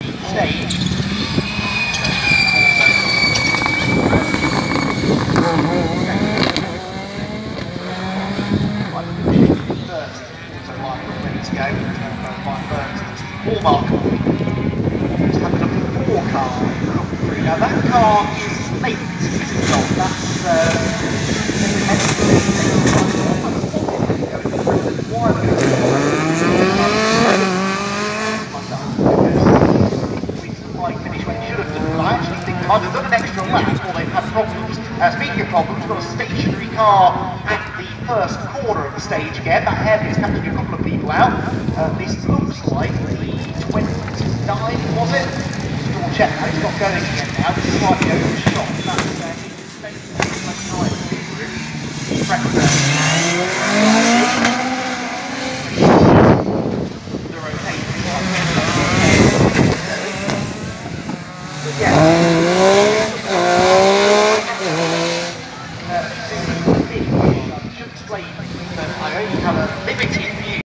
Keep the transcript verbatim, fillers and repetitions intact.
Stage. Hallmark. Just have a look at the four car come through. Now that car is late, is it not? That's uh, finish when it should have done. I actually think they've either done an extra lap or they've had problems. Uh, speaking of problems, we've got a stationary car at the first corner of the stage again. That hairpin's catching a couple of people out. Uh, this looks like the twenty-nine, was it? Just double check that, it's not going again now, it's slightly overshot. That's uh, twenty-nine. The rotation. Yeah.